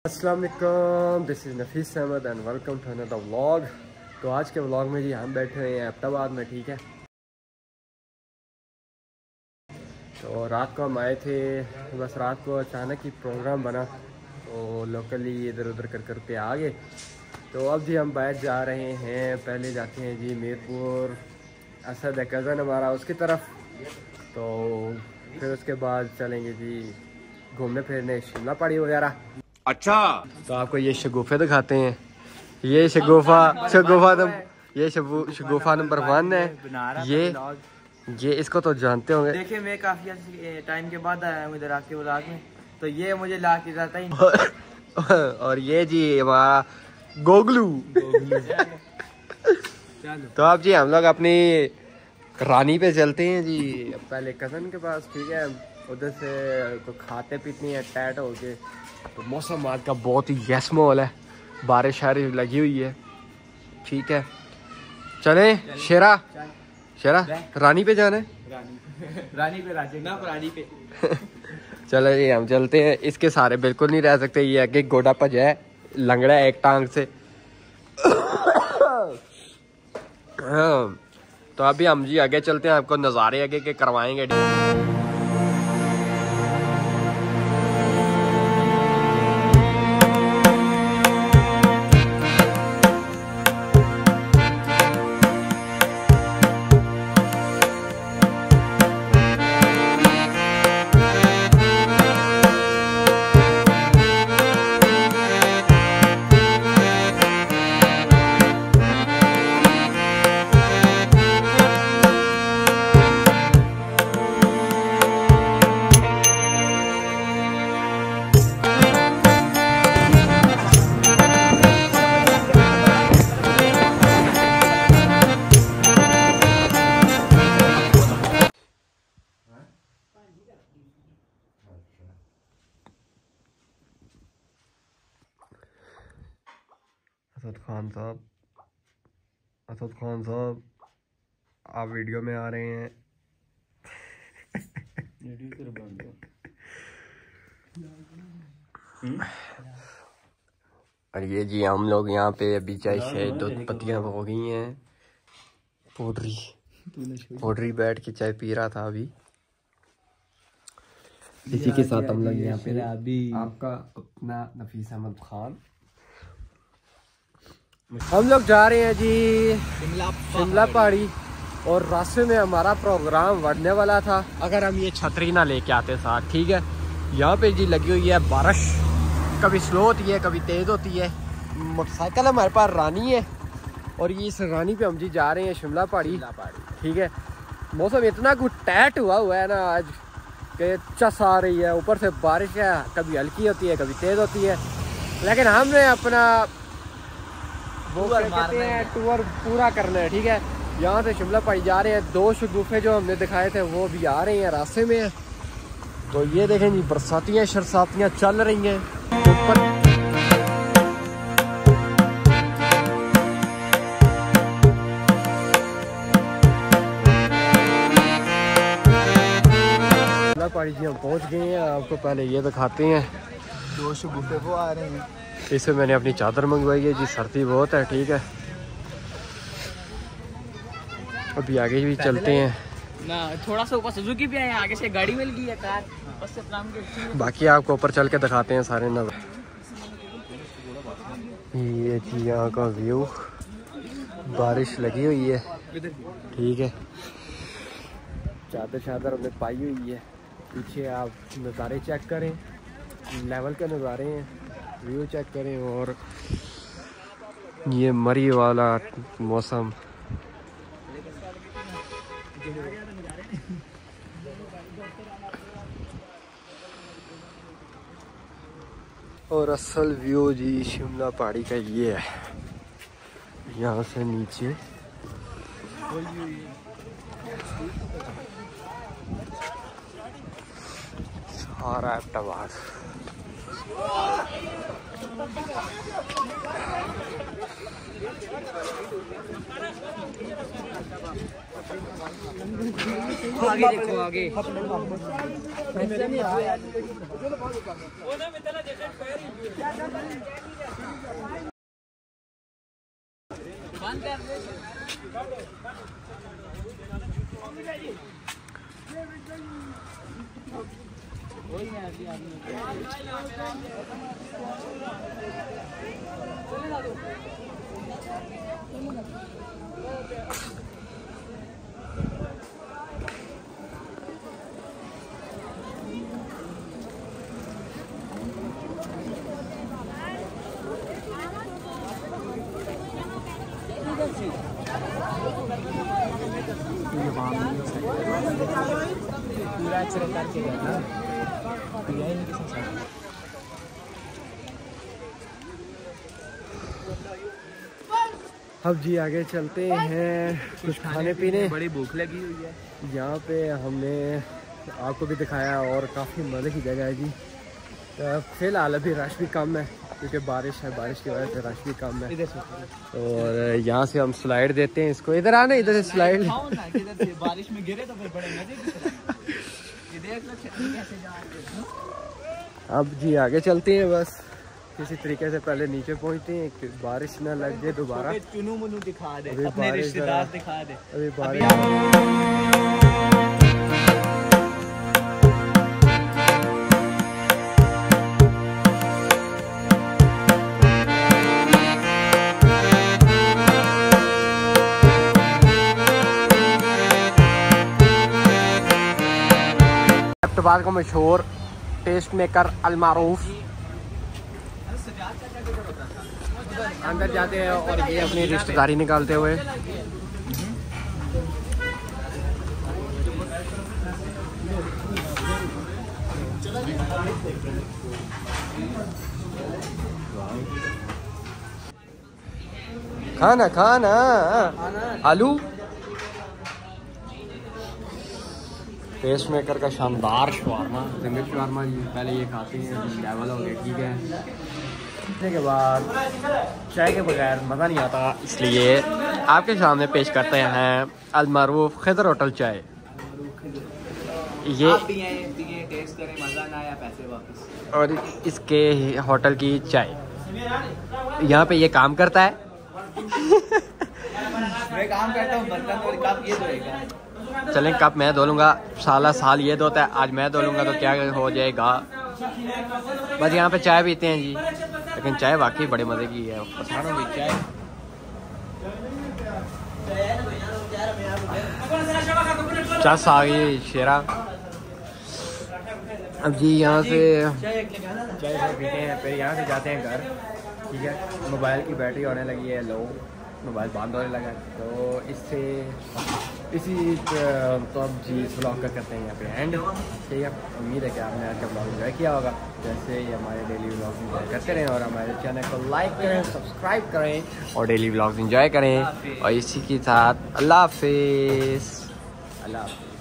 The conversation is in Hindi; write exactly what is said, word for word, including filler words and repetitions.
अस्सलाम वालेकुम, this is Nafees Ahmed and welcome to another vlog. तो आज के व्लॉग में जी हम बैठे हुए हैं अहमदाबाद में, ठीक है। तो रात को हम आए थे, बस रात को अचानक ही प्रोग्राम बना तो लोकली इधर उधर कर करते आ गए। तो अब जी हम बाहर जा रहे हैं, पहले जाते हैं जी मीरपुर, असद है कज़न हमारा उसकी तरफ, तो फिर उसके बाद चलेंगे जी घूमने फिरने शिमला पहाड़ी वगैरह। अच्छा, तो आपको ये शगुफे दिखाते हैं। ये शगुफा शगुफा नंबर ये शगुफा नंबर वन है। ये ये इसको तो जानते होंगे। देखिए मैं काफी टाइम के बाद आया हूँ इधर आपके व्लॉग में, तो ये मुझे ला के जाता ही नहीं। और ये जी हमारा गोगलू। तो आप जी हम लोग अपनी रानी पे चलते हैं जी, पहले कज़न के पास, ठीक है। उधर से तो खाते पीते हैं टैट हो के। तो मौसम आज का बहुत ही यस माहौल है, बारिश शारिश लगी हुई है, ठीक है। चलें शेरा शेरा रानी पे जाना है, रानी रानी पे राजे ना रानी पे। चलो जी हम चलते हैं। इसके सारे बिल्कुल नहीं रह सकते, ये आगे गोडा भजा है, लंगड़ा है एक टांग से। हाँ, तो अभी हम जी आगे चलते हैं, आपको नज़ारे आगे के करवाएंगे। असद खान साहब असद खान साहब आप वीडियो में आ रहे हैं। और ये जी हम लोग यहाँ पे अभी चाय से दो पत्तियाँ हो गई हैं, पाउडरी पाउडरी बैठ के चाय पी रहा था अभी। इसी के साथ हम लोग यहाँ पे अभी आपका अपना नफीस अहमद खान। हम लोग जा रहे हैं जी शिमला पहाड़ी, और रास्ते में हमारा प्रोग्राम बढ़ने वाला था अगर हम ये छतरी ना लेके आते साथ, ठीक है। यहाँ पे जी लगी हुई है बारिश, कभी स्लो होती है कभी तेज़ होती है। मोटरसाइकिल हमारे पास रानी है, और ये इस रानी पे हम जी जा रहे हैं शिमला पहाड़ी, ठीक है। मौसम इतना कुछ टैट हुआ हुआ है ना आज कि चस आ रही है, ऊपर से बारिश है, कभी हल्की होती है कभी तेज़ होती है, लेकिन हमने अपना वो कहते हैं टूर पूरा करना है, ठीक है। यहाँ से शिमला पहाड़ी जा रहे हैं। दो शगुफे जो हमने दिखाए थे वो भी आ रहे हैं, रास्ते में। तो ये देखें जी बरसातियाँ शरसातियाँ चल रही हैं ऊपर। शिमला पहाड़ी जी हम पहुँच गए हैं, आपको पहले ये दिखाते हैं। दो शगुफे वो आ रहे हैं। इससे मैंने अपनी चादर मंगवाई है जी, सर्दी बहुत है, ठीक है। अभी आगे भी चलते हैं ना, थोड़ा सा ऊपर सुजुकी भी आए, आगे से गाड़ी मिल गई है कार, बस से प्लान के। बाकी आपको ऊपर चल के दिखाते हैं सारे नज़र। ये जी यहाँ का व्यू, बारिश लगी हुई है, ठीक है। चादर चादर हमने पाई हुई है। पीछे आप नज़ारे चेक करें, लेवल के नज़ारे हैं, व्यू चेक करें। और ये मरी वाला मौसम, और असल व्यू जी शिमला पहाड़ी का ये है, यहाँ से नीचे सारा अहमदाबाद। आगे देखो आगे पूरा एक्सरे करके जाना अब जी आगे चलते हैं कुछ खाने पीने। बड़ी भूख लगी हुई है। यहाँ पे हमने आपको भी दिखाया और काफ़ी मज़े की जगह है जी। तो फिलहाल अभी रश भी कम है क्योंकि बारिश है, बारिश की वजह से रश भी कम है। और यहाँ से हम स्लाइड देते हैं इसको। इधर आना, इधर से स्लाइड। बारिश में गिरे तो फिर बड़े मजे अब जी आगे चलते हैं, बस किसी तरीके से पहले नीचे पहुँचते हैं कि बारिश ना लग जाए दोबारा। चुनू मुनू दिखा दे, अभी अपने रिश्तेदार दिखा दे। अभी बारिश का मशहूर टेस्ट मेकर अलमारूफ अंदर जाते हैं और ये अपनी रिश्तेदारी निकालते हुए। खाना खाना आलू पेस्ट मेकर का शानदार शवारमा, जंगल शवारमा जी। पहले ये खाते हैं, लेवल हो गया, ठीक है। खाने के बाद चाय के बगैर मज़ा नहीं आता, इसलिए आपके सामने पेश करते हैं अलमारूफ खिदर होटल चाय। ये टेस्ट करें, मज़ा ना आया पैसे वापस। और इसके होटल की चाय यहाँ पे ये काम करता है। मैं काम करता हूँ, बर्तन और कप ये धोएगा। चलें, कप मैं धो लूँगा, साला साल ये धोता है, आज मैं धो लूँगा तो क्या हो जाएगा। बस यहाँ पे चाय पीते हैं जी, लेकिन चाय वाकई बड़े मज़े की है। पठानों की चाय चस आ गई शेरा। अब जी यहाँ से चाय पीते हैं, फिर यहाँ से जाते हैं घर, ठीक है। मोबाइल की बैटरी होने लगी है लो, मोबाइल बंद होने लगा, तो इससे इसी तो अब जी इस ब्लॉग का करते हैं यहाँ पे एंड, ठीक है। उम्मीद है कि आपने आज का ब्लॉग एंजॉय किया होगा, जैसे ही हमारे डेली ब्लॉग एंजॉय करते रहें और हमारे चैनल को लाइक करें, सब्सक्राइब करें और डेली ब्लॉग्स एंजॉय करें। और इसी के साथ अल्लाह हाफिज़। अल्लाह हाफिज़।